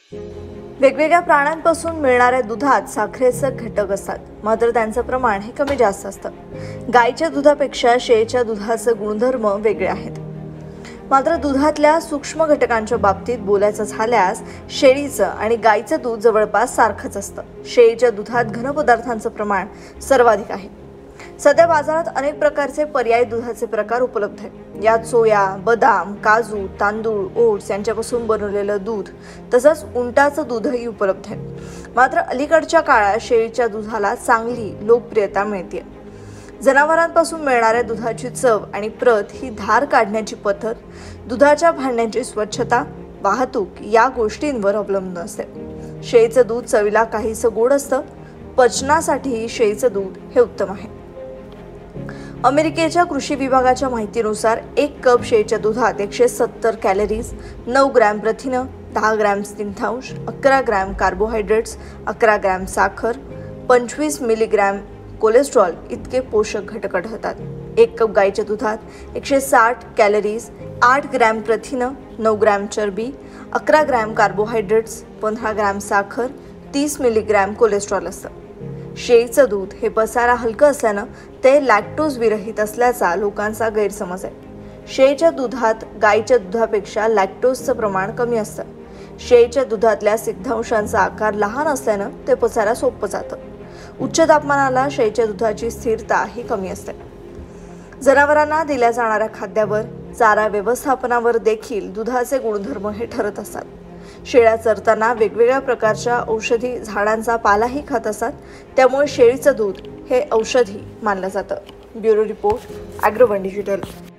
वेगवेगळ्या प्राण्यांपासून मिळणाऱ्या दुधात साखरेचे घटक असतात, मात्र त्यांचं प्रमाण हे कमी जास्त असतं. गाईच्या दुधापेक्षा शेळीच्या दुधाचे गुणधर्म वेगळे आहेत. मात्र दुधातल्या सूक्ष्म घटकांच्या बाबतीत बोलायचं झाल्यास शेळीचं आणि गाईचं दूध जवळपास सारखंच असतं. शेळीच्या दुधात घन पदार्थांचं प्रमाण सर्वाधिक आहे. सध्या बाजारात अनेक प्रकारचे पर्यायी दुधाचे प्रकार उपलब्ध आहेत. यात सोया, बदाम, काजू, तांदूळ, ओट्स यांच्यापासून बनवलेलं दूध तसंच उंटाचं दूधही उपलब्ध आहे. मात्र अलीकडच्या काळात शेळीच्या दुधाला चांगली लोकप्रियता मिळते. जनावरांपासून मिळणाऱ्या दुधाची चव आणि प्रत ही धार काढण्याची पद्धत, दुधाच्या भांड्यांची स्वच्छता, वाहतूक या गोष्टींवर अवलंबून असते. शेळीचं दूध चवीला काहीसं गोड असतं. पचनासाठी शेळीचं दूध हे उत्तम आहे. अमेरिकेच्या कृषी विभागाच्या माहितीनुसार 1 कप शेळीच्या दुधात 170 कॅलरीज, 9 ग्रॅम प्रथिनं, 10 ग्रॅम स्निग्धांश, 11 ग्रॅम कार्बोहायड्रेट्स, 11 ग्रॅम साखर, 25 मिलीग्रॅम कोलेस्ट्रॉल इतके पोषक घटक आढळतात. 1 कप गाईच्या दुधात 160 कॅलरीज, 8 ग्रॅम प्रथिनं, 9 ग्रॅम चरबी, 11 ग्रॅम कार्बोहायड्रेट्स, 15 ग्रॅम साखर, 30 मिलीग्रॅम कोलेस्ट्रॉल असतं. शेळीचं दूध हे पसारा हलकं असल्यानं ते लॅक्टोज विरहित असल्याचा लोकांचा गैरसमज आहे. शेळीच्या दुधात गाईच्या दुधापेक्षा लॅक्टोजचं प्रमाण कमी असतं. शेळीच्या दुधातल्या स्निग्धांशांचा आकार लहान असल्यानं ते पचायला सोपं जातं. उच्च तापमानाला शेळीच्या दुधाची स्थिरता ही कमी असते. जनावरांना दिल्या जाणाऱ्या खाद्यावर, चारा व्यवस्थापनावर देखील दुधाचे गुणधर्म हे ठरत असतात. शेळ्या चरताना वेगवेगळ्या प्रकारच्या औषधी झाडांचा पालाही खात असतात. त्यामुळे शेळीचं दूध हे औषधी मानलं जातं. Bureau report, Agrowon digital.